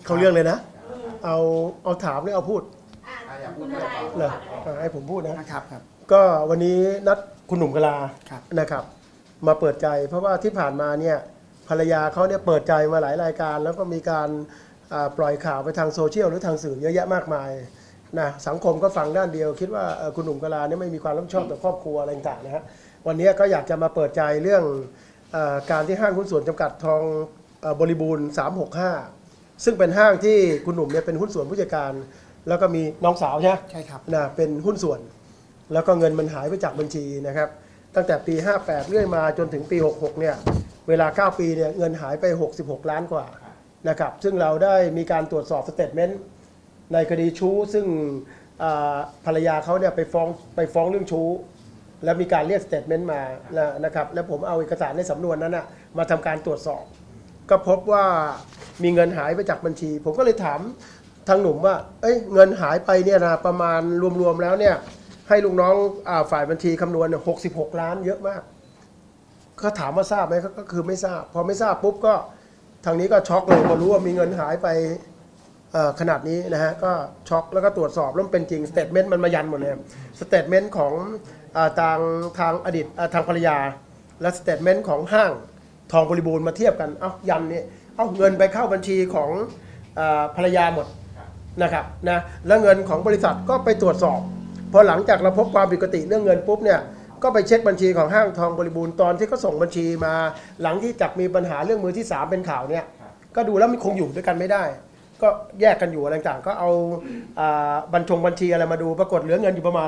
เขาเรื่องเลยนะเอาถามหรือเอาพูดคุณอะไรเหรอให้ผมพูดนะครับก็วันนี้นัดคุณหนุ่มกลานะครับมาเปิดใจเพราะว่าที่ผ่านมาเนี่ยภรรยาเขาเนี่ยเปิดใจมาหลายรายการแล้วก็มีการปล่อยข่าวไปทางโซเชียลหรือทางสื่อเยอะแยะมากมายนะสังคมก็ฟังด้านเดียวคิดว่าคุณหนุ่มกลาเนี่ยไม่มีความรับผิดชอบต่อครอบครัวอะไรต่างๆนะฮะวันนี้ก็อยากจะมาเปิดใจเรื่องการที่ห้างหุ้นส่วนจำกัดทองบริบูรณ์365ซึ่งเป็นห้างที่คุณหนุ่มเนี่ยเป็นหุ้นส่วนผู้จัดการแล้วก็มีน้องสาวใช่ไหมใช่ครับนะเป็นหุ้นส่วนแล้วก็เงินมันหายไปจากบัญชีนะครับตั้งแต่ปี58เรื่อยมาจนถึงปี66เนี่ยเวลา9ปีเนี่ยเงินหายไป66ล้านกว่านะครับซึ่งเราได้มีการตรวจสอบสเตทเมนต์ในคดีชู้ซึ่งภรรยาเขาเนี่ยไปฟ้องเรื่องชู้แล้วมีการเรียกสเตทเมนต์มานะครับแล้วผมเอาเอกสารในสำนวนนั้นนะมาทำการตรวจสอบก็พบว่ามีเงินหายไปจากบัญชีผมก็เลยถามทางหนุ่มว่าเงินหายไปเนี่ยนะประมาณรวมๆแล้วเนี่ยให้ลูกน้องฝ่ายบัญชีคำนวณ66ล้านเยอะมากก็ถามว่าทราบไหมก็คือไม่ทราบพอไม่ทราบปุ๊บก็ทางนี้ก็ช็อกเลยพอรู้ว่ามีเงินหายไปขนาดนี้นะฮะก็ช็อกแล้วก็ตรวจสอบแล้วเป็นจริงสเตทเมนต์มันมายันหมดเลยสเตทเมนต์ของทางอดีตทางภรรยาและสเตทเมนต์ของห้างทองบริบูรณ์มาเทียบกันยันนี่เงินไปเข้าบัญชีของภรรยาหมดนะครับนะแล้วเงินของบริษัทก็ไปตรวจสอบพอหลังจากเราพบความผิดปกติเรื่องเงินปุ๊บเนี่ยก็ไปเช็คบัญชีของห้างทองบริบูรณ์ตอนที่เขาส่งบัญชีมาหลังที่จักมีปัญหาเรื่องมือที่3เป็นข่าวเนี่ยก็ดูแล้วมันคงอยู่ด้วยกันไม่ได้ก็แยกกันอยู่อะไรต่างๆก็เอาบัญชีอะไรมาดูปรากฏเหลือเงินอยู่ประมาณ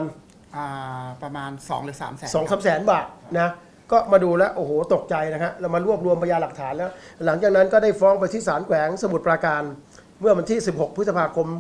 2 หรือ 3 แสน 2-3 แสนบาทนะก็มาดูแล้วโอ้โหตกใจนะฮะเรามารวบรวมพยานหลักฐานแล้วหลังจากนั้นก็ได้ฟ้องไปที่ศาลแขวงสมุทรปราการเมื่อวันที่16พฤษภาคม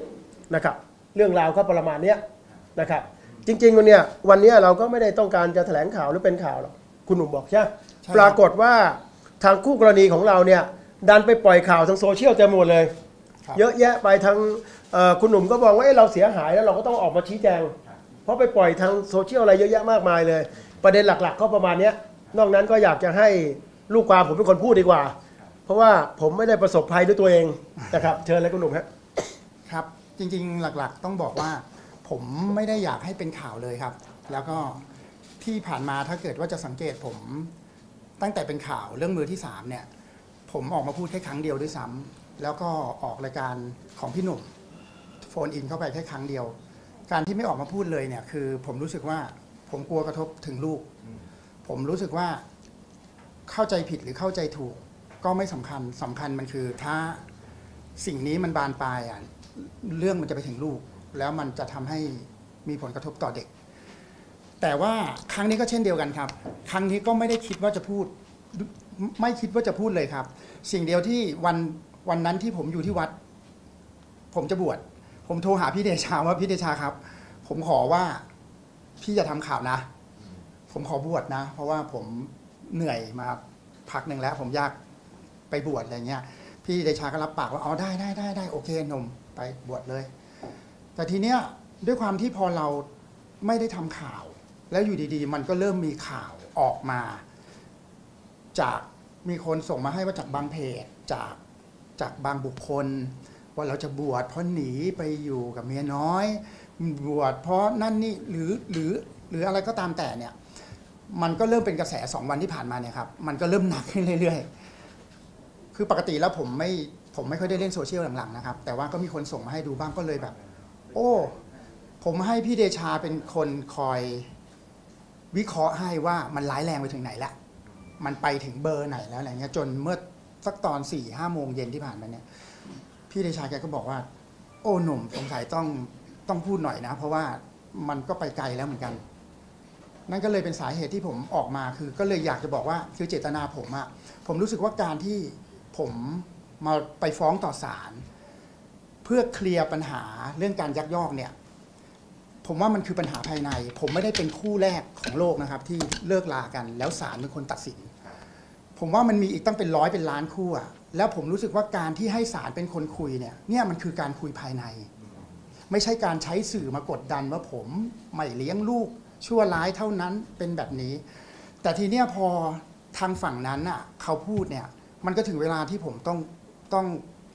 67นะครับเรื่องราวก็ประมาณนี้นะครับจริงๆวันนี้เราก็ไม่ได้ต้องการจะแถลงข่าวหรือเป็นข่าวหรอกคุณหนุ่มบอกใช่ปรากฏว่าทางคู่กรณีของเราเนี่ยดันไปปล่อยข่าวทางโซเชียลเต็มหมดเลยเยอะแยะไปทางคุณหนุ่มก็บอกว่าเราเสียหายแล้วเราก็ต้องออกมาชี้แจงเพราะไปปล่อยทางโซเชียลอะไรเยอะแยะมากมายเลยประเด็นหลักๆก็ประมาณนี้นอกนั้นก็อยากจะให้ลูกความผมเป็นคนพูดดีกว่าเพราะว่าผมไม่ได้ประสบภัยด้วยตัวเองนะครับเชิญเลยคุณหนุ่มครับจริงๆหลักๆต้องบอกว่าผมไม่ได้อยากให้เป็นข่าวเลยครับแล้วก็ที่ผ่านมาถ้าเกิดว่าจะสังเกตผมตั้งแต่เป็นข่าวเรื่องมือที่3เนี่ยผมออกมาพูดแค่ครั้งเดียวด้วยซ้ำแล้วก็ออกรายการของพี่หนุ่มโฟนอินเข้าไปแค่ครั้งเดียวการที่ไม่ออกมาพูดเลยเนี่ยคือผมรู้สึกว่าผมกลัวกระทบถึงลูกผมรู้สึกว่าเข้าใจผิดหรือเข้าใจถูกก็ไม่สำคัญมันคือถ้าสิ่งนี้มันบานปลายเรื่องมันจะไปถึงลูกแล้วมันจะทำให้มีผลกระทบต่อเด็กแต่ว่าครั้งนี้ก็เช่นเดียวกันครับครั้งนี้ก็ไม่ได้คิดว่าจะพูดไม่คิดว่าจะพูดเลยครับสิ่งเดียวที่วันนั้นที่ผมอยู่ที่วัดผมจะบวชผมโทรหาพี่เดชาว่าพี่เดชาครับผมขอว่าพี่จะทำข่าวนะผมขอบวชนะเพราะว่าผมเหนื่อยมาพักหนึ่งแล้วผมอยากไปบวชอะไรเงี้ยพี่เดชาก็รับปากว่าอ๋อได้โอเคหนุ่มไปบวชเลยแต่ทีเนี้ยด้วยความที่พอเราไม่ได้ทำข่าวแล้วอยู่ดีๆมันก็เริ่มมีข่าวออกมาจากมีคนส่งมาให้ว่าจากบางเพจจากบางบุคคลว่าเราจะบวชเพราะหนีไปอยู่กับเมียน้อยบวชเพราะนั่นนี่หรืออะไรก็ตามแต่เนี่ยมันก็เริ่มเป็นกระแส2 วันที่ผ่านมาเนี่ยครับมันก็เริ่มหนักขึ้นเรื่อยๆคือปกติแล้วผมไม่ค่อยได้เล่นโซเชียลหลังๆนะครับแต่ว่าก็มีคนส่งมาให้ดูบ้างก็เลยแบบโอ้ผมให้พี่เดชาเป็นคนคอยวิเคราะห์ให้ว่ามันร้ายแรงไปถึงไหนละมันไปถึงเบอร์ไหนแล้วอะไรเงี้ยจนเมื่อสักตอน 4-5 โมงเย็นที่ผ่านมาเนี่ยพี่เดชาแกก็บอกว่าโอ้หนุ่มสงสัยต้องพูดหน่อยนะเพราะว่ามันก็ไปไกลแล้วเหมือนกันนั่นก็เลยเป็นสาเหตุที่ผมออกมาคือก็เลยอยากจะบอกว่าคือเจตนาผมรู้สึกว่าการที่ผมมาไปฟ้องต่อศาลเพื่อเคลียร์ปัญหาเรื่องการยักยอกเนี่ยผมว่ามันคือปัญหาภายในผมไม่ได้เป็นคู่แรกของโลกนะครับที่เลิกลากันแล้วศาลเป็นคนตัดสินผมว่ามันมีอีกตั้งเป็น100เป็นล้านคู่แล้วผมรู้สึกว่าการที่ให้ศาลเป็นคนคุยเนี่ยมันคือการคุยภายในไม่ใช่การใช้สื่อมากดดันว่าผมไม่เลี้ยงลูกชั่วร้ายเท่านั้นเป็นแบบนี้แต่ทีเนี้ยพอทางฝั่งนั้นเขาพูดเนี่ยมันก็ถึงเวลาที่ผมต้อง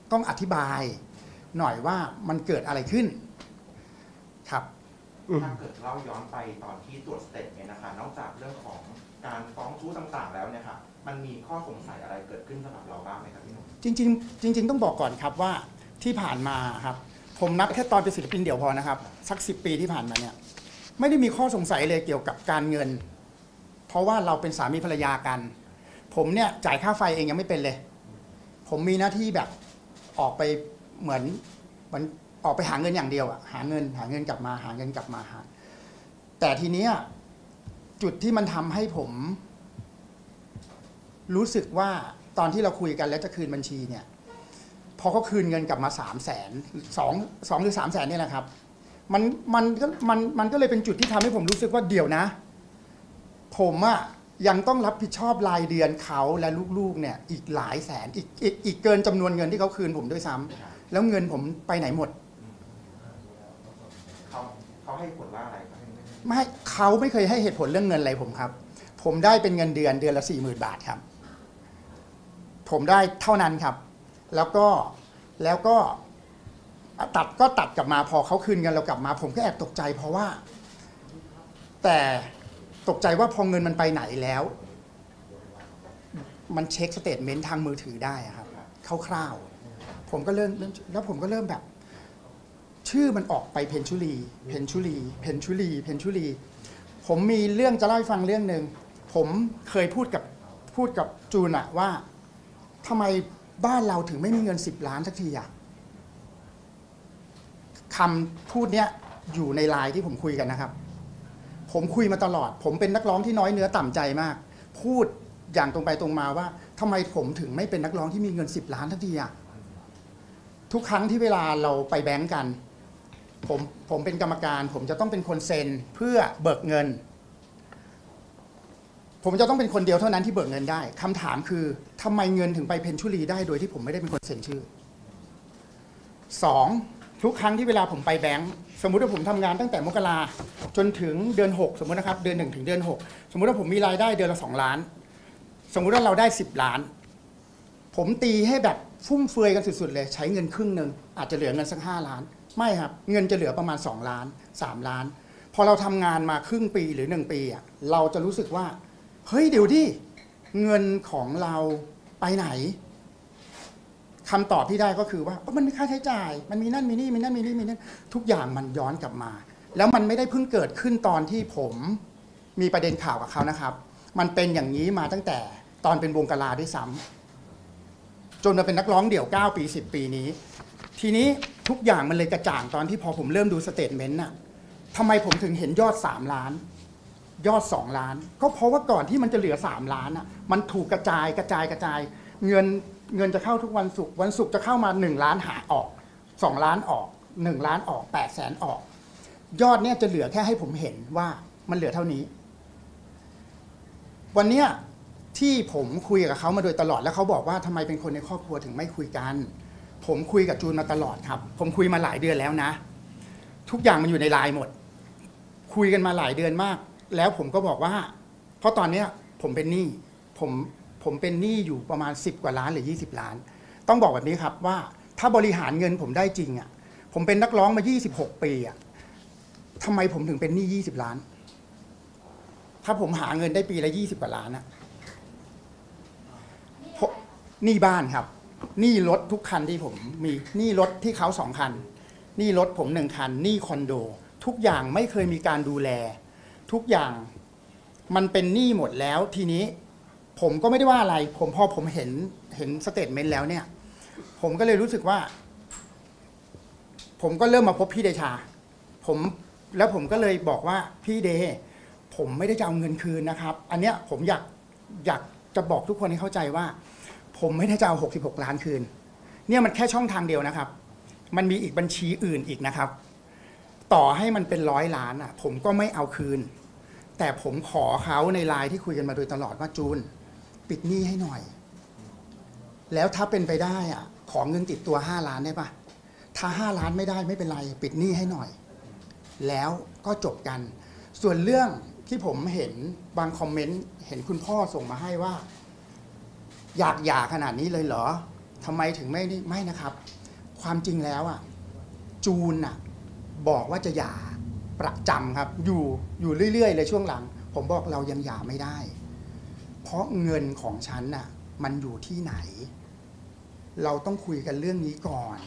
ต้องอธิบายหน่อยว่ามันเกิดอะไรขึ้นครับถ้าเกิดเล่าย้อนไปตอนที่ตรวจสเตทเมนต์นะคะนอกจากเรื่องของการฟ้องชู้ต่างๆแล้วเนี่ยค่ะมันมีข้อสงสัยอะไรเกิดขึ้นสำหรับเราบ้างไหมครับพี่หนุ่มจริงต้องบอกก่อนครับว่าที่ผ่านมาครับผมนับแค่ตอนเป็นศิลปินเดี่ยวพอนะครับสัก10 ปีที่ผ่านมาเนี่ยไม่ได้มีข้อสงสัยเลยเกี่ยวกับการเงินเพราะว่าเราเป็นสามีภรรยากันผมเนี่ยจ่ายค่าไฟเองยังไม่เป็นเลยผมมีหน้าที่แบบออกไปเหมือนออกไปหาเงินอย่างเดียวอะหาเงินกลับมาหาเงินกลับมาแต่ทีนี้จุดที่มันทำให้ผมรู้สึกว่าตอนที่เราคุยกันแล้วจะคืนบัญชีเนี่ยพอเขาคืนเงินกลับมา200,000 หรือ 300,000เนี่ยแหละครับมันก็เลยเป็นจุดที่ทำให้ผมรู้สึกว่าเดี๋ยวนะผมอะยังต้องรับผิดชอบรายเดือนเขาและลูกๆเนี่ยอีกหลายแสนอีกเกินจำนวนเงินที่เขาคืนผมด้วยซ้ำแล้วเงินผมไปไหนหมดเขาให้ผลว่าอะไรครับไม่เขาไม่เคยให้เหตุผลเรื่องเงินอะไรผมครับผมได้เป็นเงินเดือนละ 40,000 บาทครับผมได้เท่านั้นครับแล้วก็ตัดกลับมาพอเขาคืนเงินเรากลับมาผมก็แอบตกใจเพราะว่าแต่ตกใจว่าพอเงินมันไปไหนแล้วมันเช็คสเตทเมนต์ทางมือถือได้ครับคร่าวๆผมก็เริ่มแล้วผมก็เริ่มแบบชื่อมันออกไปเพนชุลีผมมีเรื่องจะเล่าให้ฟังเรื่องหนึ่งผมเคยพูดกับจูนอะว่าทำไมบ้านเราถึงไม่มีเงิน10 ล้านสักทีอะคำพูดเนี้ยอยู่ในไลน์ที่ผมคุยกันนะครับผมคุยมาตลอดผมเป็นนักร้องที่น้อยเนื้อต่ำใจมากพูดอย่างตรงไปตรงมาว่าทำไมผมถึงไม่เป็นนักร้องที่มีเงิน10 ล้านสักทีอะทุกครั้งที่เวลาเราไปแบงก์กันผมเป็นกรรมการผมจะต้องเป็นคนเซ็นเพื่อเบิกเงินผมจะต้องเป็นคนเดียวเท่านั้นที่เบิกเงินได้คำถามคือทำไมเงินถึงไปเพนชุลีได้โดยที่ผมไม่ได้เป็นคนเซ็นชื่อ2ทุกครั้งที่เวลาผมไปแบงก์สมมุติว่าผมทำงานตั้งแต่มกราจนถึงเดือน6สมมุตินะครับเดือน1ถึงเดือน6สมมุติว่าผมมีรายได้เดือนละ2 ล้านสมมุติว่าเราได้10 ล้านผมตีให้แบบฟุ่มเฟือยกันสุดๆเลยใช้เงินครึ่งนึงอาจจะเหลือเงินสัก5 ล้านไม่ครับเงินจะเหลือประมาณ2 ล้าน3 ล้านพอเราทำงานมาครึ่งปีหรือ1 ปีอ่ะเราจะรู้สึกว่าเฮ้ยเดี๋ยวดิเงินของเราไปไหนคำตอบที่ได้ก็คือว่ามันมีค่าใช้จ่ายมันมีนั่นมีนี่มีนั่นมีนี่มีนั่นทุกอย่างมันย้อนกลับมาแล้วมันไม่ได้เพิ่งเกิดขึ้นตอนที่ผมมีประเด็นข่าวกับเขานะครับมันเป็นอย่างนี้มาตั้งแต่ตอนเป็นวงกะลาด้วยซ้ำจนมาเป็นนักร้องเดี่ยว9 ปี10 ปีนี้ทีนี้ทุกอย่างมันเลยกระจ่างตอนที่พอผมเริ่มดูสเตทเมนต์น่ะทำไมผมถึงเห็นยอด3 ล้านยอด2 ล้านก็เพราะว่าก่อนที่มันจะเหลือ3 ล้านอ่ะมันถูกกระจายเงินจะเข้าทุกวันศุกร์จะเข้ามา1 ล้านหาออก2 ล้านออก1 ล้านออก800,000ออกยอดเนี่ยจะเหลือแค่ให้ผมเห็นว่ามันเหลือเท่านี้วันเนี้ยที่ผมคุยกับเขามาโดยตลอดแล้วเขาบอกว่าทำไมเป็นคนในครอบครัวถึงไม่คุยกันผมคุยกับจูนมาตลอดครับผมคุยมาหลายเดือนแล้วนะทุกอย่างมันอยู่ในไลน์หมดคุยกันมาหลายเดือนมากแล้วผมก็บอกว่าเพราะตอนเนี้ยผมเป็นหนี้ผมเป็นหนี้อยู่ประมาณ10 กว่าล้านหรือ20 ล้านต้องบอกแบบนี้ครับว่าถ้าบริหารเงินผมได้จริงอ่ะผมเป็นนักร้องมา26 ปีอ่ะทำไมผมถึงเป็นหนี้20 ล้านถ้าผมหาเงินได้ปีละ20 กว่าล้านอ่ะหนี้บ้านครับหนี้รถทุกคันที่ผมมีหนี้รถที่เขา2 คันหนี้รถผม1 คันหนี้คอนโดทุกอย่างไม่เคยมีการดูแลทุกอย่างมันเป็นหนี้หมดแล้วทีนี้ผมก็ไม่ได้ว่าอะไรพอผมเห็นสเตทเมนต์แล้วเนี่ยผมก็เลยรู้สึกว่าผมก็เริ่มมาพบพี่เดชาแล้วผมก็เลยบอกว่าพี่เดผมไม่ได้จะเอาเงินคืนนะครับอันเนี้ยผมอยากจะบอกทุกคนให้เข้าใจว่าผมไม่ได้จะเอา66 ล้านคืนเนี่ยมันแค่ช่องทางเดียวนะครับมันมีอีกบัญชีอื่นอีกนะครับต่อให้มันเป็น100 ล้านอ่ะผมก็ไม่เอาคืนแต่ผมขอเขาในไลน์ที่คุยกันมาโดยตลอดว่าจูนปิดหนี้ให้หน่อยแล้วถ้าเป็นไปได้อ่ะขอเงินติดตัว5 ล้านได้ปะถ้า5 ล้านไม่ได้ไม่เป็นไรปิดหนี้ให้หน่อยแล้วก็จบกันส่วนเรื่องที่ผมเห็นบางคอมเมนต์เห็นคุณพ่อส่งมาให้ว่าอยากหย่าขนาดนี้เลยเหรอทำไมถึงไม่นะครับ ความจริงแล้วอ่ะจูนอ่ะบอกว่าจะหย่าประจำครับอยู่เรื่อยๆเลยช่วงหลัง ผมบอกเรายังหย่าไม่ได้ เพราะเงินของฉันน่ะมันอยู่ที่ไหน เราต้องคุยกันเรื่องนี้ก่อน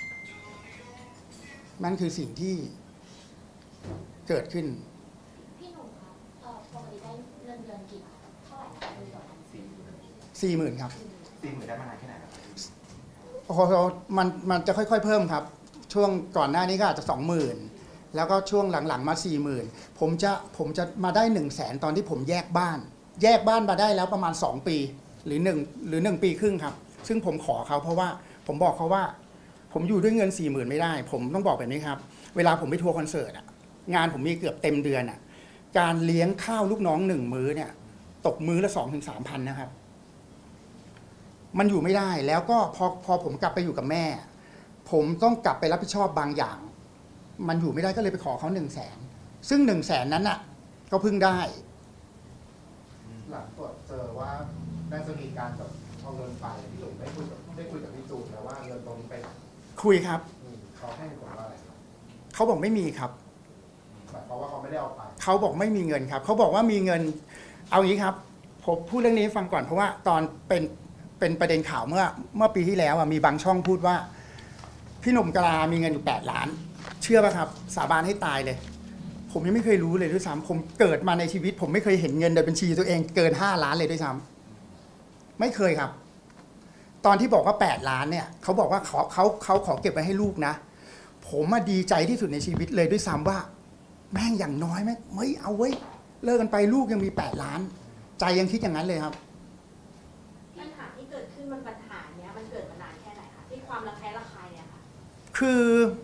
นั่นคือสิ่งที่เกิดขึ้นพี่หนุ่มครับปกติได้เงินเดือนกี่บาทเท่าไหร่คะเดือนต่อวัน 40,000ครับ 40,000ได้มานานแค่ไหนครับพอมันจะค่อยๆเพิ่มครับช่วงก่อนหน้านี้ก็อาจจะ 20,000 แล้วก็ช่วงหลังๆมา 40,000 ผมจะมาได้ 100,000 ตอนที่ผมแยกบ้านมาได้แล้วประมาณ2 ปีหรือ1 ปีครึ่งครับซึ่งผมขอเขาเพราะว่าผมบอกเขาว่าผมอยู่ด้วยเงิน 40,000 ไม่ได้ผมต้องบอกแบบนี้ครับเวลาผมไปทัวร์คอนเสิร์ตงานผมมีเกือบเต็มเดือนการเลี้ยงข้าวลูกน้อง1 มื้อเนี่ยตกมื้อละ 2-3,000 นะครับมันอยู่ไม่ได้แล้วก็พอผมกลับไปอยู่กับแม่ผมต้องกลับไปรับผิดชอบบางอย่าง มันอยู่ไม่ได้ก็เลยไปขอเขา100,000ซึ่ง100,000นั้นน่ะก็เพิ่งได้หลังตรวจเจอว่าได้จะมีการแบบเอาเงินไปพี่หนุ่มได้คุยกับพี่จูนแล้วว่าเงินตรงนี้ไปไหนคุยครับเขาให้ผลว่าอะไรครับเขาบอกไม่มีครับหมายความว่าเขาไม่ได้เอาไปเขาบอกไม่มีเงินครับเขาบอกว่ามีเงินเอาอย่างนี้ครับผมพูดเรื่องนี้ให้ฟังก่อนเพราะว่าตอนเป็นประเด็นข่าวเมื่อปีที่แล้วมีบางช่องพูดว่าพี่หนุ่มกลามีเงินอยู่8 ล้านเชื่อป่ะครับสาบานให้ตายเลยผมยังไม่เคยรู้เลยด้วยซ้ำผมเกิดมาในชีวิตผมไม่เคยเห็นเงินในบัญชีตัวเองเกิน5 ล้านเลยด้วยซ้ำไม่เคยครับตอนที่บอกว่า8 ล้านเนี่ยเขาบอกว่าเขาขอเก็บไว้ให้ลูกนะผมดีใจที่สุดในชีวิตเลยด้วยซ้ำว่าแม่งอย่างน้อยแม่งไม่เอาเว้ยเลิกกันไปลูกยังมี8 ล้านใจยังคิดอย่างนั้นเลยครับปัญหาที่เกิดขึ้นปัญหาเนี้ยมันเกิดมานานแค่ไหนคะที่ความระแคะระคายเนี่ยค่ะคือ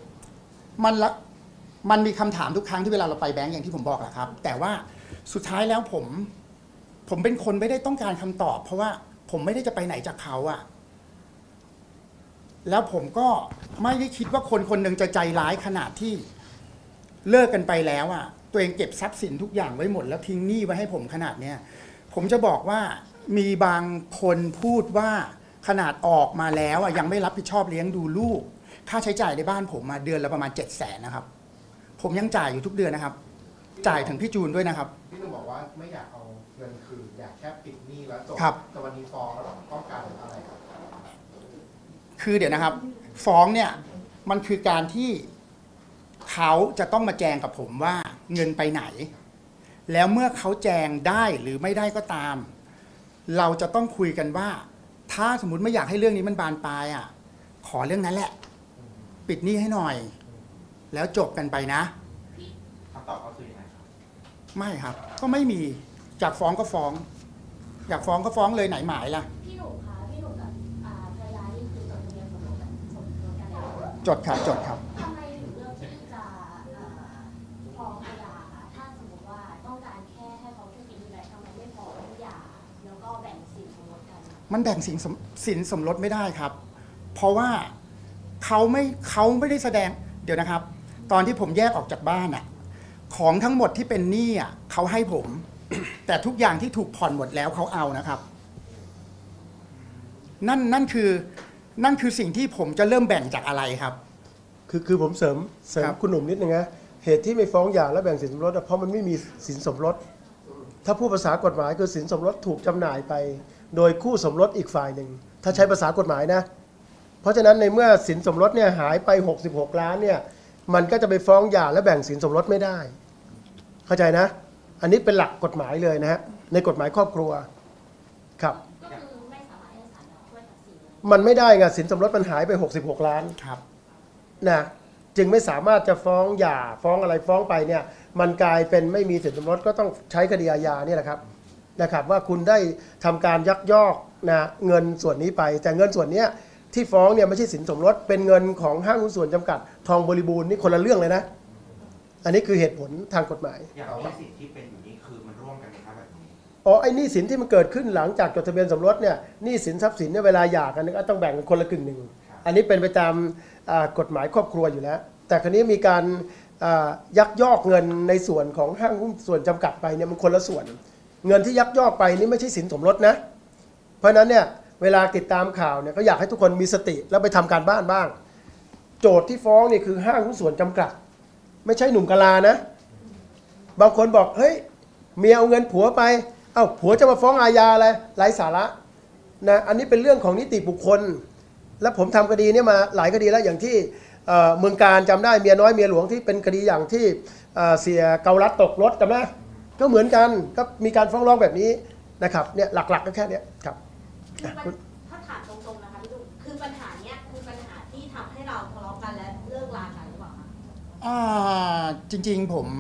มันมีคำถามทุกครั้งที่เวลาเราไปแบงก์อย่างที่ผมบอกแหละครับแต่ว่าสุดท้ายแล้วผมเป็นคนไม่ได้ต้องการคำตอบ เพราะว่าผมไม่ได้จะไปไหนจากเขาแล้วผมก็ไม่ได้คิดว่าคนหนึ่งจะใจร้ายขนาดที่เลิกกันไปแล้วตัวเองเก็บทรัพย์สินทุกอย่างไว้หมดแล้วทิ้งหนี้ไว้ให้ผมขนาดเนี้ยผมจะบอกว่ามีบางคนพูดว่าขนาดออกมาแล้วยังไม่รับผิดชอบเลี้ยงดูลูกค่าใช้จ่ายในบ้านผมเดือนละประมาณ700,000นะครับผมยังจ่ายอยู่ทุกเดือนนะครับจ่ายถึงพี่จูนด้วยนะครับพี่หนุ่มบอกว่าไม่อยากเอาเงินคืนอยากแค่ปิดหนี้แล้วจบครับแต่วันนี้ฟ้องแล้วต้องการอะไรครับคือเดี๋ยวนะครับฟ้องเนี่ยมันคือการที่เขาจะต้องมาแจงกับผมว่าเงินไปไหนแล้วเมื่อเขาแจงได้หรือไม่ได้ก็ตามเราจะต้องคุยกันว่าถ้าสมมุติไม่อยากให้เรื่องนี้มันบานปลายขอเรื่องนั้นแหละปิดหนี้ให้หน่อยแล้วจบกันไปนะคำตอบก็คือยังไงครับไม่ครับก็ไม่มีอยากฟ้องก็ฟ้องอยากฟ้องก็ฟ้องเลยไหนหมายล่ะพี่หนุ่มคะพี่หนุ่มกับภรรยานี่คือจดทะเบียนสมรสกันแล้วจดครับทำไมถึงเลือกที่จะฟ้องอาญาคะถ้าสมมติว่าต้องการแค่ให้เขาช่วยกินดูแลทำไมไม่ฟ้องหย่าแล้วก็แบ่งสินสมรสกันมันแบ่งสินสมรสไม่ได้ครับเพราะว่าเขาไม่ได้แสดงเดี๋ยวนะครับตอนที่ผมแยกออกจากบ้านของทั้งหมดที่เป็นหนี้เขาให้ผม แต่ทุกอย่างที่ถูกผ่อนหมดแล้วเขาเอานะครับนั่นคือสิ่งที่ผมจะเริ่มแบ่งจากอะไรครับคือผมเสริมคุณหนุ่มนิดนึงนะเหตุที่ไม่ฟ้องหย่าและแบ่งสินสมรสเพราะมันไม่มีสินสมรสถ้าพูดภาษากฎหมายคือสินสมรสถูกจำหน่ายไปโดยคู่สมรสอีกฝ่ายหนึ่งถ้าใช้ภาษากฎหมายนะเพราะฉะนั้นในเมื่อสินสมรสเนี่ยหายไป66 ล้านเนี่ยมันก็จะไปฟ้องหย่าและแบ่งสินสมรสไม่ได้เข้าใจนะอันนี้เป็นหลักกฎหมายเลยนะฮะในกฎหมายครอบครัวครับก็คือไม่สามารถให้ศาลช่วยตัดสินมันไม่ได้ไงสินสมรสมันหายไป66 ล้านครับนะจึงไม่สามารถจะฟ้องหย่าฟ้องอะไรฟ้องไปเนี่ยมันกลายเป็นไม่มีสินสมรสก็ต้องใช้คดีอาญาเนี่ยแหละครับว่าคุณได้ทำการยักยอกนะเงินส่วนนี้ไปแต่เงินส่วนนี้ที่ฟ้องเนี่ยไม่ใช่สินสมรสเป็นเงินของห้างหุ้นส่วนจำกัดทองบริบูรณ์นี่คนละเรื่องเลยนะอันนี้คือเหตุผลทางกฎหมายอย่างหนี้สินที่เป็นอยู่นี้คือมันร่วมกันไหมครับแบบนี้ไอ้หนี้สินที่มันเกิดขึ้นหลังจากจดทะเบียนสมรสเนี่ยหนี้สินทรัพย์สินเนี่ยเวลาหย่ากันก็ต้องแบ่งกันคนละครึ่งหนึ่งอันนี้เป็นไปตามกฎหมายครอบครัวอยู่แล้วแต่คราวนี้มีการยักยอกเงินในส่วนของห้างหุ้นส่วนจำกัดไปเนี่ยมันคนละส่วนเงินที่ยักยอกไปนี่ไม่ใช่สินสมรสนะเพราะฉะนั้นเนี่ยเวลาติดตามข่าวเนี่ยก็อยากให้ทุกคนมีสติแล้วไปทำการบ้านบ้าง โจทย์ที่ฟ้องนี่คือห้างหุ้นส่วนจำกัด ไม่ใช่หนุ่มกะลานะ บางคนบอกเฮ้ยเมียเอาเงินผัวไปเอ้าผัวจะมาฟ้องอาญาอะไรไร้สาระนะอันนี้เป็นเรื่องของนิติบุคคล และผมทำคดีนี้มาหลายคดีแล้วอย่างที่เมืองการจำได้เมียน้อยเมียหลวงที่เป็นคดีอย่างที่เสียเกาลัดตกรถจำได้ก็เหมือนกันก็มีการฟ้องร้องแบบนี้นะครับเนี่ยหลักๆก็แค่นี้ครับถ้าถามตรงๆนะคะพี่ดุ๊กคือปัญหาเนี้ยคือปัญหาที่ทำให้เราทะเลาะกันและเลิกลากันหรือเปล่าคะจริงๆผม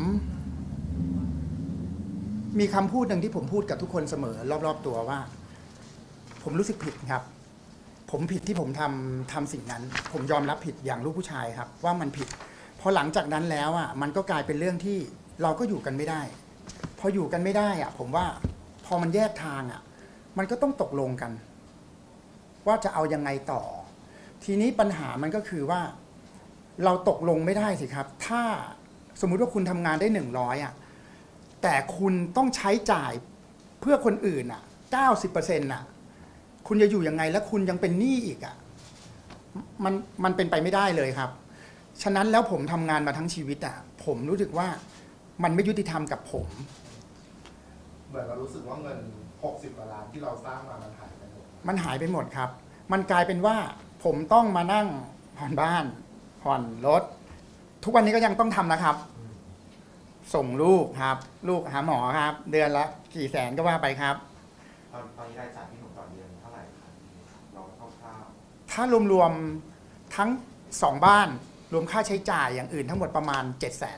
มีคำพูดหนึ่งที่ผมพูดกับทุกคนเสมอรอบๆตัวว่า ผมรู้สึกผิดครับ ผมผิดที่ผมทำสิ่งนั้น ผมยอมรับผิดอย่างลูกผู้ชายครับว่ามันผิดพอหลังจากนั้นแล้วอ่ะมันก็กลายเป็นเรื่องที่เราก็อยู่กันไม่ได้พออยู่กันไม่ได้อ่ะผมว่าพอมันแยกทางอ่ะมันก็ต้องตกลงกัน ว่าจะเอายังไงต่อ ทีนี้ปัญหามันก็คือว่าเราตกลงไม่ได้สิครับถ้าสมมุติว่าคุณทำงานได้100อ่ะแต่คุณต้องใช้จ่ายเพื่อคนอื่นอ่ะ 90% น่ะคุณจะอยู่ยังไงแล้วคุณยังเป็นหนี้อีกอ่ะมันเป็นไปไม่ได้เลยครับฉะนั้นแล้วผมทำงานมาทั้งชีวิตอ่ะผมรู้สึกว่ามันไม่ยุติธรรมกับผมเหมือนเรารู้สึกว่าเงิน60 กว่าล้านที่เราสร้างมามันหายไปหมดมันหายไปหมดครับมันกลายเป็นว่าผมต้องมานั่งผ่อนบ้านผ่อนรถทุกวันนี้ก็ยังต้องทำนะครับส่งลูกครับลูกหาหมอครับเดือนละกี่แสนก็ว่าไปครับตอนนี้รายจ่ายพี่หนุ่มต่อเดือนเท่าไหร่ครับเราคร่าวถ้ารวมๆทั้ง2บ้านรวมค่าใช้จ่ายอย่างอื่นทั้งหมดประมาณ 700,000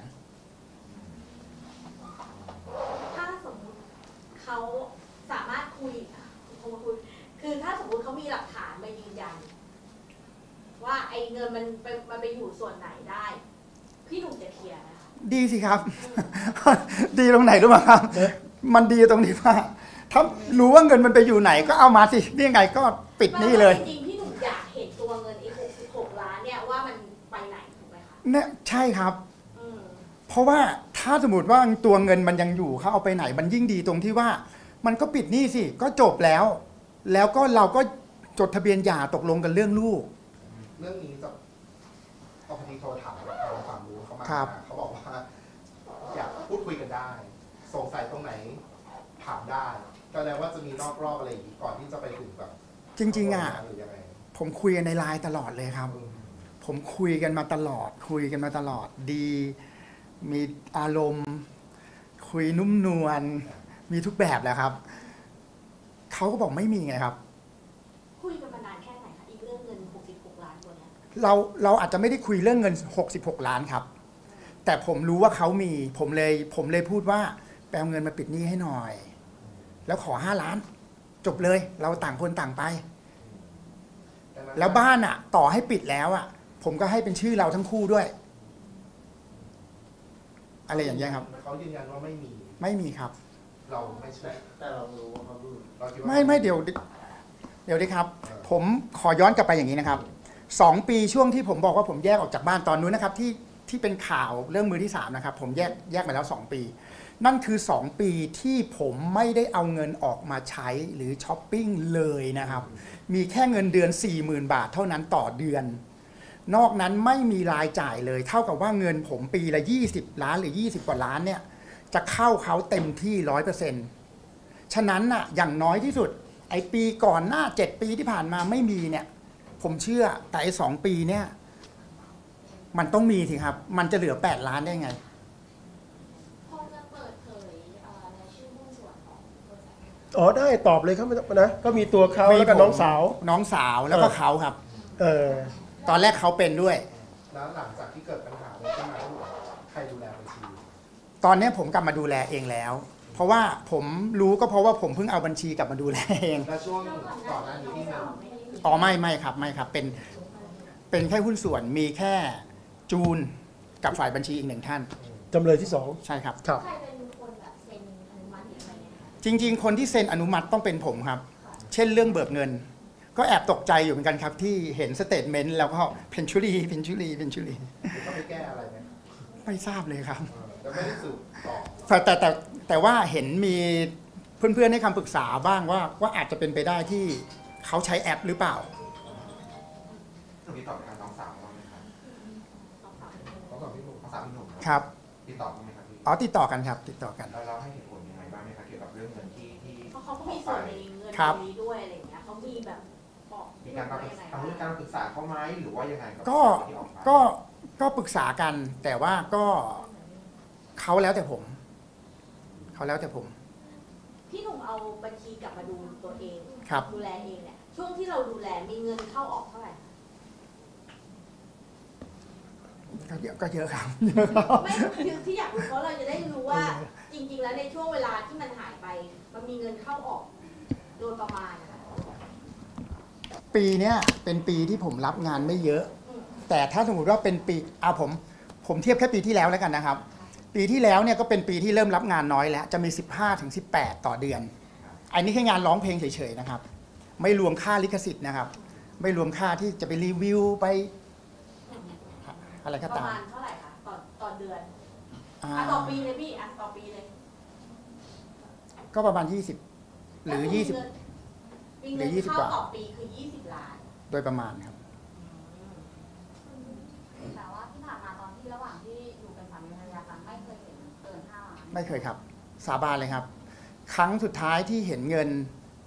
ถ้าสมมุติเขาสามารถคุยคือถ้าสมมุติเขามีหลักฐานมายืนยันว่าไอ้เงินมันไปอยู่ส่วนไหนได้พี่หนุ่มจะเคลียร์นะคะดีสิครับ ดีตรงไหนรู้ไหมครับ มันดีตรงที่ว่าถ้ารู้ว่าเงินมันไปอยู่ไหนก็เอามาสินี่ยังไงก็ปิดหนี้เลยจริงๆพี่หนุ่มอยากเห็นตัวเงินไอ้66 ล้านเนี่ยว่ามันไปไหนถูกไหมคะเนี่ยใช่ครับอืมเพราะว่าถ้าสมมติว่าตัวเงินมันยังอยู่เขาเอาไปไหนมันยิ่งดีตรงที่ว่า มันก็ปิดหนี้สิก็จบแล้ว แล้วก็เราก็จดทะเบียนหย่าตกลงกันเรื่องลูกเรื่องนี้จะเอาพอดีโทรถามความรู้เขามาครับเขาบอกว่าอยากพูดคุยกันได้ สงสัยตรงไหนถามได้ก็แล้วว่าจะมีนอกรอบอะไรอีกก่อนที่จะไปถึงแบบจริงๆอ่ะหรือยังไงผมคุยกันในไลน์ตลอดเลยครับ ผมคุยกันมาตลอด คุยกันมาตลอดดี มีอารมณ์ คุยนุ่มนวลมีทุกแบบแหละครับเขาก็บอกไม่มีไงครับคุยกันมานานแค่ไหนคะอีกเรื่องเงิน66 ล้านตัวเนี้ยเราอาจจะไม่ได้คุยเรื่องเงิน66 ล้านครับ แต่ผมรู้ว่าเขามีผมเลยพูดว่าไปเอาเงินมาปิดหนี้ให้หน่อย แล้วขอ5 ล้าน จบเลย เราต่างคนต่างไป แล้วบ้านอ่ะ ต่อให้ปิดแล้วอ่ะ ผมก็ให้เป็นชื่อเราทั้งคู่ด้วย อะไรอย่างเงี้ยครับเขายืนยันว่าไม่มีไม่มีครับเราไม่ใช่แต่เรารู้ว่าเขาพูดเราคิดว่าไม่เดี๋ยวดิครับ ผมขอย้อนกลับไปอย่างนี้นะครับ2 ปีช่วงที่ผมบอกว่าผมแยกออกจากบ้านตอนนู้นนะครับที่เป็นข่าวเรื่องมือที่3นะครับผมแยกมาแล้ว2 ปี นั่นคือ2 ปีที่ผมไม่ได้เอาเงินออกมาใช้หรือช้อปปิ้งเลยนะครับ มีแค่เงินเดือน 40,000 บาทเท่านั้นต่อเดือน นอกนั้นไม่มีรายจ่ายเลย เท่ากับว่าเงินผมปีละ20 ล้านหรือ20 กว่าล้านเนี่ยจะเข้าเขาเต็มที่ 100%ฉะนั้นน่ะอย่างน้อยที่สุดไอ้ปีก่อนหน้า7 ปีที่ผ่านมาไม่มีเนี่ยผมเชื่อแต่ไอ้2 ปีเนี่ยมันต้องมีสิครับมันจะเหลือ8 ล้านได้ไงพอจะเปิดเผยรายชื่อหุ้นส่วนของบริษัทอ๋อได้ตอบเลยครับนะก็มีตัวเขาแล้วก็น้องสาวน้องสาวแล้วก็เขาครับอตอนแรกเขาเป็นด้วยแล้วหลังจากที่เกิดปัญหานี้ขึ้นมาใครดูแลบัญชีตอนนี้ผมกลับมาดูแลเองแล้ว เพราะว่าผมรู้ก็เพราะว่าผมเพิ่งเอาบัญชีกลับมาดูแลเองแล้วช่วงก่อนหน้านี้ที่เงินอ๋อไม่ครับเป็นแค่หุ้นส่วนมีแค่จูนกับฝ่ายบัญชีอีก1 ท่านจำเลยที่ใช่ครับ 2 ครับใครเป็นคนแบบเซ็นอนุมัติหรืออะไรเนี่ยคะจริง ๆ คนที่เซ็นอนุมัติต้องเป็นผมครับ เช่นเรื่องเบิกเงิน ก็แอบตกใจอยู่เหมือนกันครับที่เห็นสเตทเมนต์แล้วก็เพนชูรีหรือเขาไปแก้อะไรไหมไม่ทราบเลยครับแล้วไม่ได้สืบต่อแต่ว่าเห็นมีเพื่อนๆให้คำปรึกษาบ้างว่าอาจจะเป็นไปได้ที่เขาใช้แอปหรือเปล่าหนูติดต่อไปทางน้องสาวบ้างไหมครับเขาบอกพี่หนุ่มน้องสาวพี่หนุ่มครับติดต่อบ้างไหมครับพี่อ๋อติดต่อกันครับติดต่อกันแล้วเราให้เหตุผลยังไงบ้างไหมครับเกี่ยวกับเรื่องเงินที่เพราะเขาก็มีส่วนในเงินครัตบรงนี้ด้วยอะไรอย่างเงี้ยเขามีแบบบอกมีการว่าปรึกยังไงษาเรื่องการปรึกษาเขาไหมหรือว่ายังไงกับก็ที่ออกมาก็ปรึกษากัน แต่ว่าก็เขาแล้วแต่ผม เขาแล้วแต่ผมพี่หนุ่มเอาบัญชีกลับมาดูตัวเองครับดูแลเองเนี่ยช่วงที่เราดูแลมีเงินเข้าออกเท่าไหร่ก็เยอะครับไม่คือที่อยากรู้เพราะเราจะได้รู้ว่าจริง ๆ แล้วในช่วงเวลาที่มันหายไป มันมีเงินเข้าออกโดยประมาณนะคะปีเนี้ยเป็นปีที่ผมรับงานไม่เยอะ แต่ถ้าสมมติว่าเป็นปีผมเทียบแค่ปีที่แล้วแล้วกันนะครับ ปีที่แล้วเนี่ยก็เป็นปีที่เริ่มรับงานน้อยแล้ว จะมี 15-18 ต่อเดือน อันนี้แค่งานร้องเพลงเฉยๆนะครับ ไม่รวมค่าลิขสิทธิ์นะครับ ไม่รวมค่าที่จะไปรีวิวไปอะไรก็ประตามมาณเท่าไหร่คะต่อเดือนอ่าต่อปีเลยพี่ต่อปีเลยก็ประมาณ 20 หรือมีหรืเงิอน 20 เข้ากว่าต่อปีคือ20 ล้านโดยประมาณครับแต่ว่าที่ผ่านมาตอนที่ระหว่างที่อยู่เป็นสามีภรรยากันไม่เคยเห็นเกิน5 ล้านไม่เคยครับ สาบานเลยครับ ครั้งสุดท้ายที่เห็นเงิน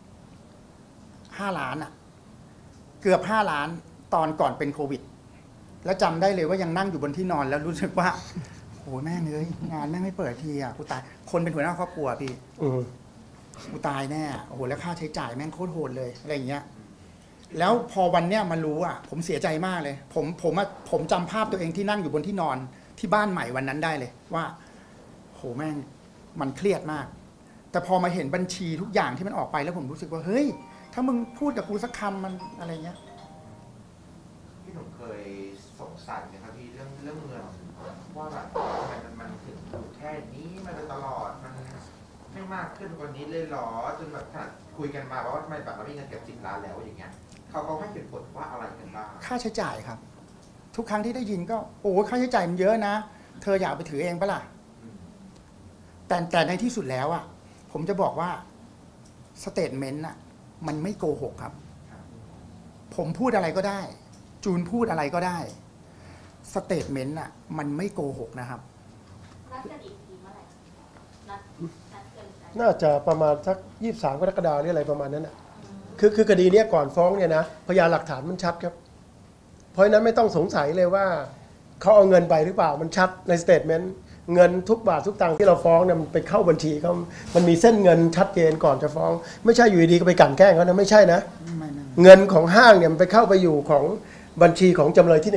5 ล้านอ่ะ เกือบ 5 ล้านตอนก่อนเป็นโควิด แล้วจำได้เลยว่ายังนั่งอยู่บนที่นอนแล้วรู้สึกว่าโอ้ยแม่งเลยงานแม่งไม่เปิดทีอ่ะกูตายคนเป็นหัวหน้าครอบครัวพี่อืมกูตายแน่โอ้โหแล้วค่าใช้จ่ายแม่งโคตรโหดเลยอะไรอย่างเงี้ยแล้วพอวันเนี้ยมารู้อ่ะ ผมเสียใจมากเลย ผมจำภาพตัวเองที่นั่งอยู่บนที่นอนที่บ้านใหม่วันนั้นได้เลยว่าโหแม่งมันเครียดมาก แต่พอมาเห็นบัญชีทุกอย่างที่มันออกไปแล้วผมรู้สึกว่าเฮ้ยถ้ามึงพูดกับกูสักคำมันอะไรเงี้ยพี่หนุ่มเคยสงสัยไหมครับพี่เรื่องเงินว่าแบบทำไมมันถึงอยู่แค่นี้มาโดยตลอดมันไม่มากขึ้นกว่านี้เลยเหรอจนแบบขนาดคุยกันมาว่าทำไมแบบเรามีเงินเก็บ10 ล้านแล้วอย่างเงี้ยเขาให้เหตุผลว่าอะไรกันบ้างค่าใช้จ่ายครับ ทุกครั้งที่ได้ยินก็โอ้ค่าใช้จ่ายมันเยอะนะ เธออยากไปถือเองปะล่ะ แต่ในที่สุดแล้วอ่ะผมจะบอกว่าสเตทเมนต์อ่ะมันไม่โกหกครับ ผมพูดอะไรก็ได้ จูนพูดอะไรก็ได้สเตทเมนต์อ่ะมันไม่โกหกนะครับนัดกันอีกทีเมื่อไหร่นัดกันอีกน่าจะประมาณสัก23 กรกฎาคมหรืออะไรประมาณนั้นนะคือคดีเนี้ยก่อนฟ้องเนี่ยนะพยานหลักฐานมันชัดครับ เพราะฉะนั้นไม่ต้องสงสัยเลยว่าเขาเอาเงินไปหรือเปล่ามันชัดในสเตทเมนต์เงินทุกบาททุกตังค์ที่เราฟ้องเนี่ยมันไปเข้าบัญชีเขามันมีเส้นเงินชัดเจนก่อนจะฟ้อง ไม่ใช่อยู่ดีๆก็ไปกลั่นแกล้งเขานะไม่ใช่นะไม่เงินของห้างเนี่ยมันไปเข้าไปอยู่ของบัญชีของจำเลยที่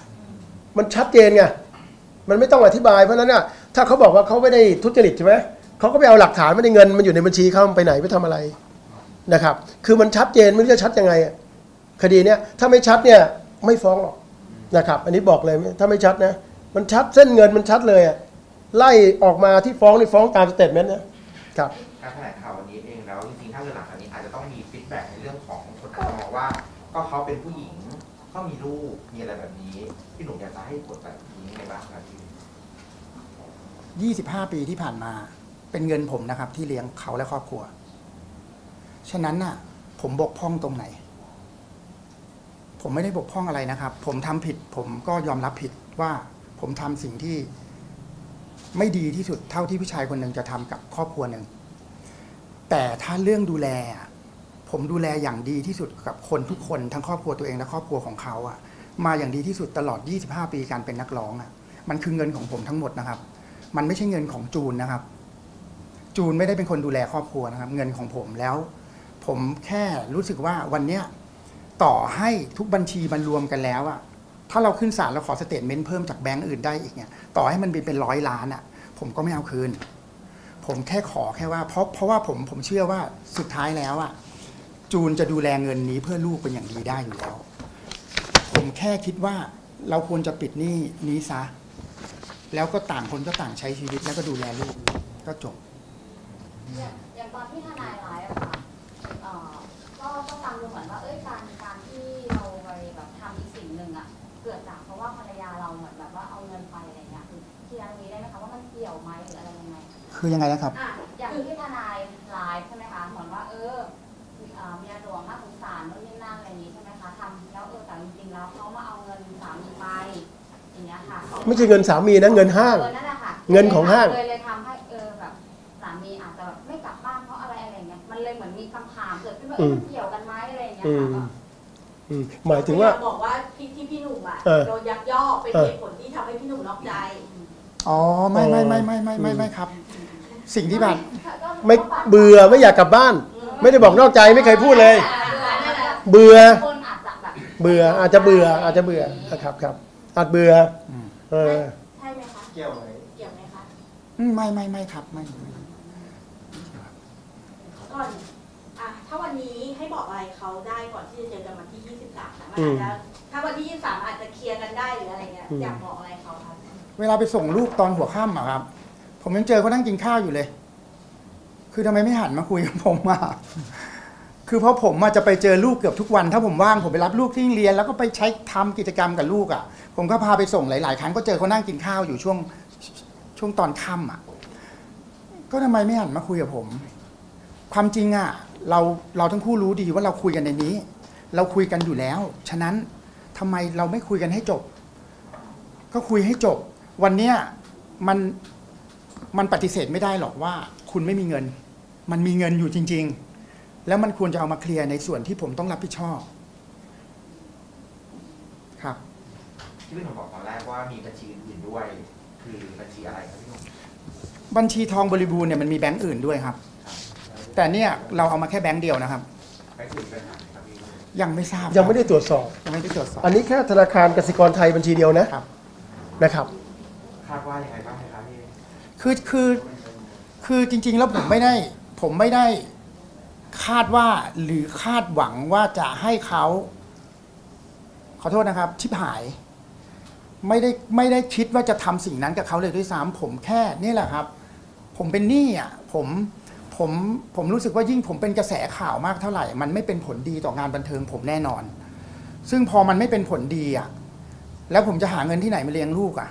1มันชัดเจนไงมันไม่ต้องอธิบายเพราะฉะนั้นน่ะถ้าเขาบอกว่าเขาไม่ได้ทุจริตใช่ไหมเขาก็ไปเอาหลักฐานไม่ได้เงินมันอยู่ในบัญชีเขาไปไหนไปทำอะไรนะครับคือมันชัดเจนไม่รู้จะชัดยังไงอะคดีเนี้ยถ้าไม่ชัดเนี่ยไม่ฟ้องหรอกนะครับอันนี้บอกเลยถ้าไม่ชัดนะมันชัดเส้นเงินมันชัดเลยอะไล่ออกมาที่ฟ้องนี่ฟ้องตามสเตทเมนต์นะครับการแถลงข่าววันนี้เองแล้วจริงๆถ้าเกิดหลังจากนี้อาจจะต้องมีฟีดแบ็กในเรื่องของคนอาจจะมองว่าก็เขาเป็นผู้หญิงเขามีลูกมีอะไรแบบนี้พี่หนุ่มอยากจะให้ผลแบบนี้ยังไงบ้างครับพี่ 25 ปีที่ผ่านมาเป็นเงินผมนะครับ ที่เลี้ยงเขาและครอบครัวฉะนั้นน่ะผมบกพร่องตรงไหน ผมไม่ได้บกพร่องอะไรนะครับ ผมทำผิดผมก็ยอมรับผิดว่าผมทำสิ่งที่ไม่ดีที่สุดเท่าที่ผู้ชายคนหนึ่งจะทำกับครอบครัวหนึ่งแต่ถ้าเรื่องดูแลผมดูแลอย่างดีที่สุดกับคนทุกคนทั้งครอบครัวตัวเองและครอบครัวของเขามาอย่างดีที่สุดตลอด25 ปีการเป็นนักร้องมันคือเงินของผมทั้งหมดนะครับมันไม่ใช่เงินของจูนนะครับจูนไม่ได้เป็นคนดูแลครอบครัวนะครับเงินของผมแล้วผมแค่รู้สึกว่าวันเนี้ยต่อให้ทุกบัญชีมันรวมกันแล้วถ้าเราขึ้นศาลเราขอสเตทเมนต์เพิ่มจากแบงก์อื่นได้อีกเนี่ยต่อให้มันเป็น100 ล้านผมก็ไม่เอาคืนผมแค่ขอแค่ว่าเพราะว่าผมเชื่อว่าสุดท้ายแล้วจูนจะดูแลเงินนี้เพื่อลูกเป็นอย่างดีได้อยู่แล้วผมแค่คิดว่าเราควรจะปิดหนี้นี้ซะแล้วก็ต่างคนก็ต่างใช้ชีวิตแล้วก็ดูแลลูกก็จบอย่างตอนที่ทนายไลฟ์อะค่ะก็ฟังดูเหมือนว่าการที่เราไปแบบทำอีกสิ่งหนึ่งเกิดจากเพราะว่าภรรยาเราเหมือนแบบว่าเอาเงินไปอะไรเงี้ยคือที่อันนี้ได้ไหมคะว่ามันเกี่ยวไหมหรืออะไรยังไงคือยังไงนะครับอย่างที่ทนายไลฟ์ใช่ไหมคะเหมือนว่าเมียหลวงงน่าสงสารนู่นนี่นั่นอะไรอย่างนี้ใช่ไหมคะทำแล้วแต่จริงๆแล้วเขามาเอาเงินสามีไปอย่างเงี้ยค่ะไม่ใช่เงินสามีนะเงินห้างนั่นแหละค่ะเงินของห้างเลยทำให้แบบสามีอาจจะแบบไม่กลับบ้านเพราะอะไรอะไรเงี้ยมันเลยเหมือนมีคำถามเกิดขึ้นว่ามันเกี่ยวกันไหมอะไรอย่างเงี้ยค่ะหมายถึงว่าบอกว่าที่พี่หนุ่มอ่ะเออโดนยักยอกเป็นเหตุผลที่ทำให้พี่หนุ่มนอกใจอ๋อไม่ครับ สิ่งที่ผ่านไม่เบื่อไม่อยากกลับบ้าน ไม่ได้บอกนอกใจไม่เคยพูดเลย เบื่อคนอาจจะแบบเบื่ออาจจะเบื่อครับอาจเบื่อเออใช่ไหมคะเกี่ยวไหมเกี่ยวไหมคะไม่ครับไม่ก่อนถ้าวันนี้ให้บอกอะไรเขาได้ก่อนที่จะเจอกันวันที่ 23นะมันอาจจะถ้าวันที่ 23 อาจจะเคลียร์กันได้หรืออะไรเงี้ยอยากบอกอะไรเขาคะเวลาไปส่งลูกตอนหัวค่ำอะครับ ผมยังเจอเขานั่งกินข้าวอยู่เลย คือทำไมไม่หันมาคุยกับผมอะคือเพราะผมจะไปเจอลูกเกือบทุกวันถ้าผมว่างผมไปรับลูกที่เรียนแล้วก็ไปใช้ทำกิจกรรมกับลูกอะผมก็พาไปส่งหลายๆครั้งก็เจอเขานั่งกินข้าวอยู่ช่วงตอนค่ำอะก็ทำไมไม่หันมาคุยกับผม ความจริงอะเราทั้งคู่รู้ดีว่าเราคุยกันในนี้ เราคุยกันอยู่แล้วฉะนั้นทำไมเราไม่คุยกันให้จบก็คุยให้จบวันเนี้ยมันปฏิเสธไม่ได้หรอกว่าคุณไม่มีเงินมันมีเงินอยู่จริงๆแล้วมันควรจะเอามาเคลียร์ในส่วนที่ผมต้องรับผิดชอบครับที่พี่หนุ่มบอกตอนแรกว่ามีบัญชีอื่นๆด้วยคือบัญชีอะไรครับพี่หนุ่มบัญชีทองบริบูรณ์เนี่ยมันมีแบงก์อื่นด้วยครับแต่เนี่ยเราเอามาแค่แบงก์เดียวนะครับไปคุยกันครับพี่หนุ่มยังไม่ทราบยังไม่ได้ตรวจสอบยังไม่ได้ตรวจสอบอันนี้แค่ธนาคารกสิกรไทยบัญชีเดียวนะครับคาดว่ายังไงบ้างครับพี่คือจริงๆแล้วผมไม่ได้คาดว่าหรือคาดหวังว่าจะให้เขาขอโทษนะครับชิบหายไม่ได้คิดว่าจะทำสิ่งนั้นกับเขาเลยด้วยซ้ำผมแค่นี่แหละครับผมเป็นหนี้อ่ะผมรู้สึกว่ายิ่งผมเป็นกระแสข่าวมากเท่าไหร่มันไม่เป็นผลดีต่องานบันเทิงผมแน่นอนซึ่งพอมันไม่เป็นผลดีอ่ะแล้วผมจะหาเงินที่ไหนมาเลี้ยงลูกอ่ะ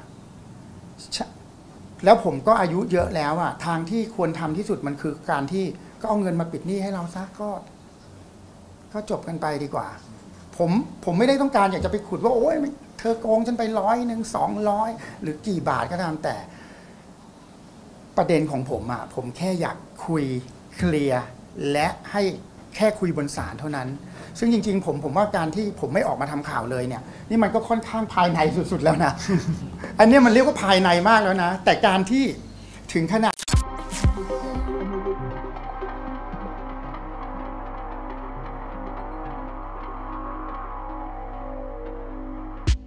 แล้วผมก็อายุเยอะแล้วอ่ะทางที่ควรทำที่สุดมันคือการที่ก็เอาเงินมาปิดหนี้ให้เราซะก็จบกันไปดีกว่าผมไม่ได้ต้องการอยากจะไปขุดว่าโอ๊ยเธอโกงฉันไป100 200หรือกี่บาทก็ตามแต่ประเด็นของผมอ่ะผมแค่อยากคุยเคลียร์และให้แค่คุยบนศาลเท่านั้นซึ่งจริงๆผมว่าการที่ผมไม่ออกมาทำข่าวเลยเนี่ยนี่มันก็ค่อนข้างภายในสุดๆแล้วนะ อันนี้มันเรียกว่าภายในมากแล้วนะแต่การที่ถึงขนาด